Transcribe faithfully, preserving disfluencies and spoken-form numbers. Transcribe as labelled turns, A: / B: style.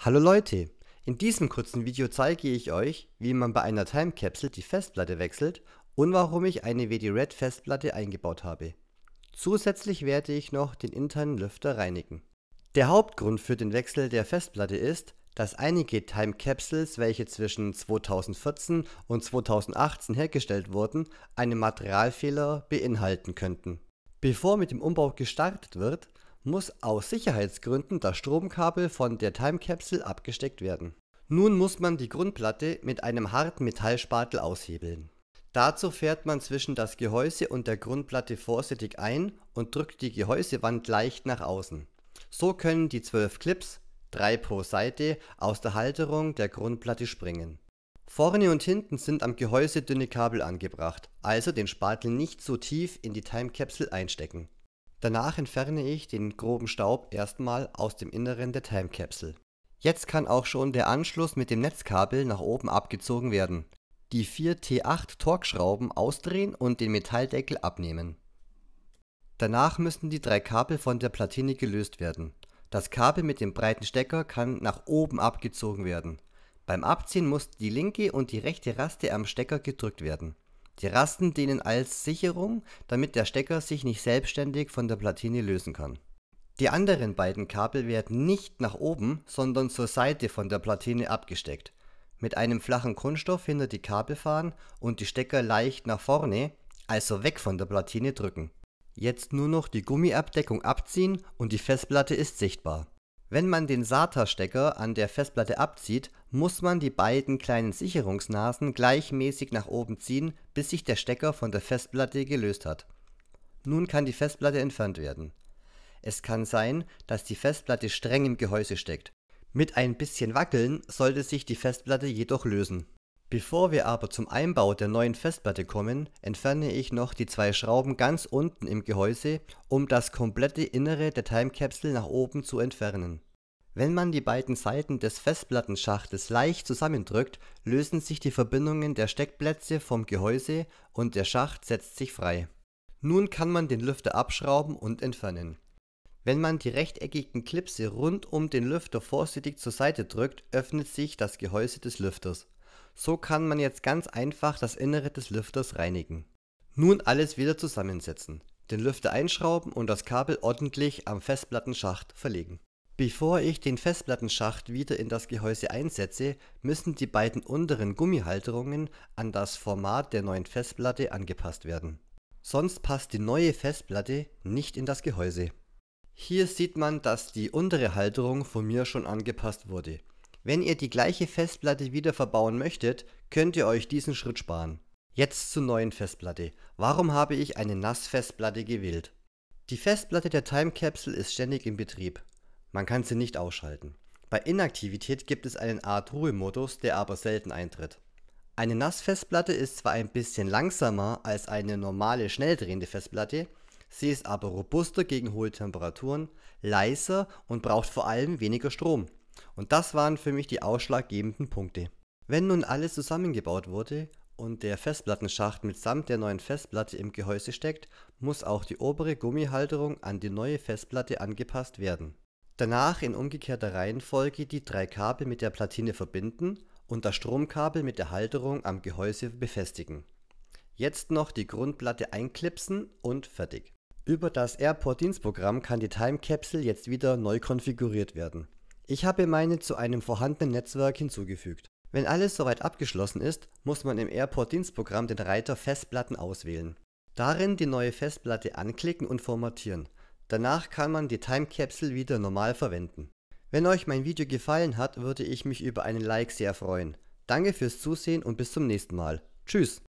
A: Hallo Leute, in diesem kurzen Video zeige ich euch, wie man bei einer Time Capsule die Festplatte wechselt und warum ich eine W D Red Festplatte eingebaut habe. Zusätzlich werde ich noch den internen Lüfter reinigen. Der Hauptgrund für den Wechsel der Festplatte ist, dass einige Time Capsules, welche zwischen zweitausendvierzehn und zweitausendachtzehn hergestellt wurden, einen Materialfehler beinhalten könnten. Bevor mit dem Umbau gestartet wird, muss aus Sicherheitsgründen das Stromkabel von der Time Capsule abgesteckt werden. Nun muss man die Grundplatte mit einem harten Metallspatel aushebeln. Dazu fährt man zwischen das Gehäuse und der Grundplatte vorsichtig ein und drückt die Gehäusewand leicht nach außen. So können die zwölf Clips, drei pro Seite, aus der Halterung der Grundplatte springen. Vorne und hinten sind am Gehäuse dünne Kabel angebracht, also den Spatel nicht so tief in die Time Capsule einstecken. Danach entferne ich den groben Staub erstmal aus dem Inneren der Time Capsule. Jetzt kann auch schon der Anschluss mit dem Netzkabel nach oben abgezogen werden. Die vier T acht Torx-Schrauben ausdrehen und den Metalldeckel abnehmen. Danach müssen die drei Kabel von der Platine gelöst werden. Das Kabel mit dem breiten Stecker kann nach oben abgezogen werden. Beim Abziehen muss die linke und die rechte Raste am Stecker gedrückt werden. Die Rasten dienen als Sicherung, damit der Stecker sich nicht selbstständig von der Platine lösen kann. Die anderen beiden Kabel werden nicht nach oben, sondern zur Seite von der Platine abgesteckt. Mit einem flachen Kunststoff hinter die Kabel fahren und die Stecker leicht nach vorne, also weg von der Platine, drücken. Jetzt nur noch die Gummiabdeckung abziehen und die Festplatte ist sichtbar. Wenn man den SATA-Stecker an der Festplatte abzieht, muss man die beiden kleinen Sicherungsnasen gleichmäßig nach oben ziehen, bis sich der Stecker von der Festplatte gelöst hat. Nun kann die Festplatte entfernt werden. Es kann sein, dass die Festplatte streng im Gehäuse steckt. Mit ein bisschen Wackeln sollte sich die Festplatte jedoch lösen. Bevor wir aber zum Einbau der neuen Festplatte kommen, entferne ich noch die zwei Schrauben ganz unten im Gehäuse, um das komplette Innere der Time Capsule nach oben zu entfernen. Wenn man die beiden Seiten des Festplattenschachtes leicht zusammendrückt, lösen sich die Verbindungen der Steckplätze vom Gehäuse und der Schacht setzt sich frei. Nun kann man den Lüfter abschrauben und entfernen. Wenn man die rechteckigen Klipse rund um den Lüfter vorsichtig zur Seite drückt, öffnet sich das Gehäuse des Lüfters. So kann man jetzt ganz einfach das Innere des Lüfters reinigen. Nun alles wieder zusammensetzen, den Lüfter einschrauben und das Kabel ordentlich am Festplattenschacht verlegen. Bevor ich den Festplattenschacht wieder in das Gehäuse einsetze, müssen die beiden unteren Gummihalterungen an das Format der neuen Festplatte angepasst werden. Sonst passt die neue Festplatte nicht in das Gehäuse. Hier sieht man, dass die untere Halterung von mir schon angepasst wurde. Wenn ihr die gleiche Festplatte wieder verbauen möchtet, könnt ihr euch diesen Schritt sparen. Jetzt zur neuen Festplatte. Warum habe ich eine N A S Festplatte gewählt? Die Festplatte der Time Capsule ist ständig in Betrieb. Man kann sie nicht ausschalten. Bei Inaktivität gibt es einen Art Ruhemodus, der aber selten eintritt. Eine N A S Festplatte ist zwar ein bisschen langsamer als eine normale schnell drehende Festplatte, sie ist aber robuster gegen hohe Temperaturen, leiser und braucht vor allem weniger Strom. Und das waren für mich die ausschlaggebenden Punkte. Wenn nun alles zusammengebaut wurde und der Festplattenschacht mitsamt der neuen Festplatte im Gehäuse steckt, muss auch die obere Gummihalterung an die neue Festplatte angepasst werden. Danach in umgekehrter Reihenfolge die drei Kabel mit der Platine verbinden und das Stromkabel mit der Halterung am Gehäuse befestigen. Jetzt noch die Grundplatte einklipsen und fertig. Über das AirPort-Dienstprogramm kann die Time Capsule jetzt wieder neu konfiguriert werden. Ich habe meine zu einem vorhandenen Netzwerk hinzugefügt. Wenn alles soweit abgeschlossen ist, muss man im AirPort-Dienstprogramm den Reiter Festplatten auswählen. Darin die neue Festplatte anklicken und formatieren. Danach kann man die Time Capsule wieder normal verwenden. Wenn euch mein Video gefallen hat, würde ich mich über einen Like sehr freuen. Danke fürs Zusehen und bis zum nächsten Mal. Tschüss!